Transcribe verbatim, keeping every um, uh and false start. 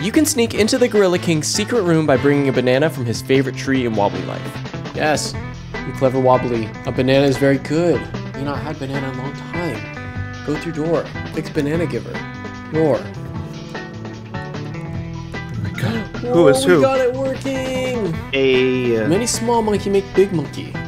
You can sneak into the Gorilla King's secret room by bringing a banana from his favorite tree in Wobbly Life. Yes, you clever Wobbly. A banana is very good. You not had banana in a long time. Go through door. Fix banana giver. Door. God. Whoa, Who is who? We got it working! A uh, Many small monkey make big monkey.